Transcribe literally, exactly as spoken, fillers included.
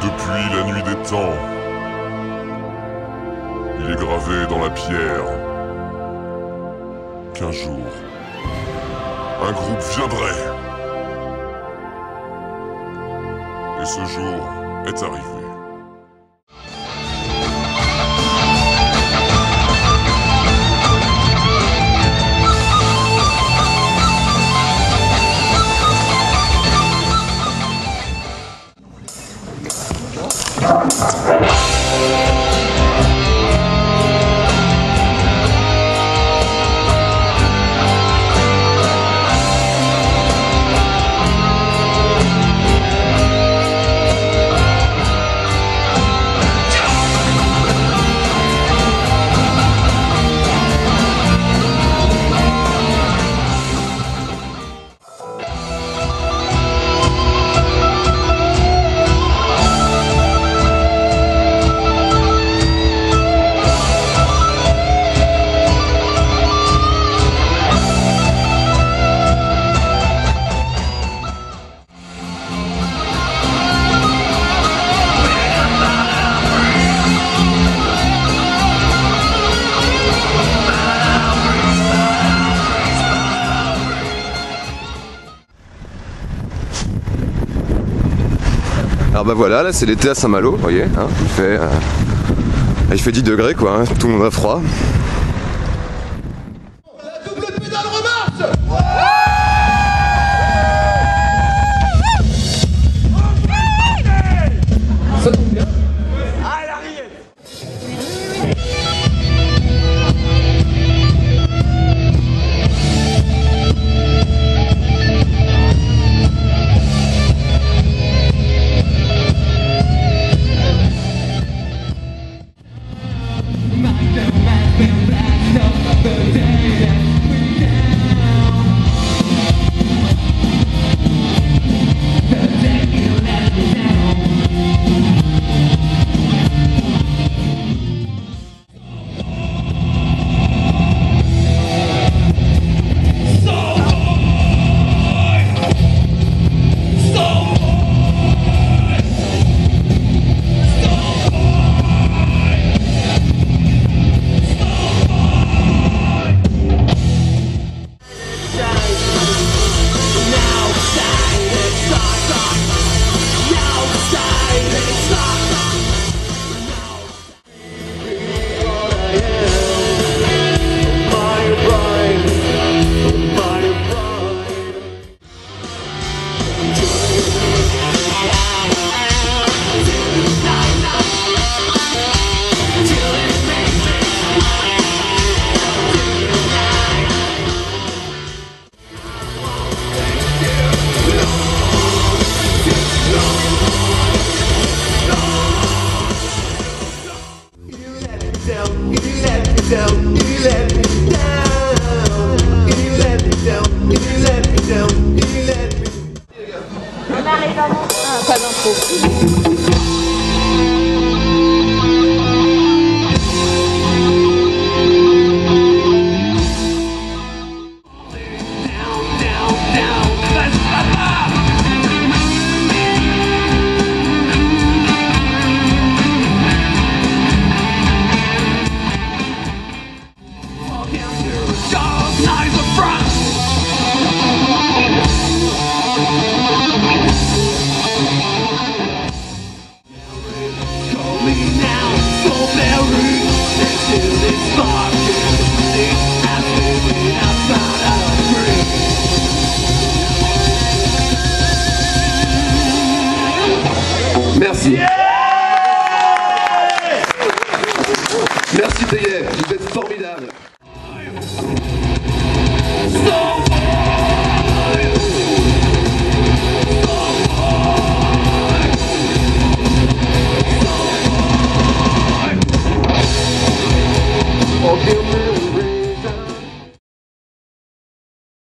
Depuis la nuit des temps, il est gravé dans la pierre qu'un jour, un groupe viendrait. Et ce jour est arrivé. Alors bah voilà, là c'est l'été à Saint-Malo, vous voyez, hein, il, fait, euh, il fait dix degrés quoi, hein, tout le monde a froid. La double pédale remarche. Ça tombe bien. Ah, elle a rié. Ah, pas d'intro. Merci. Merci T Y F, vous êtes formidables.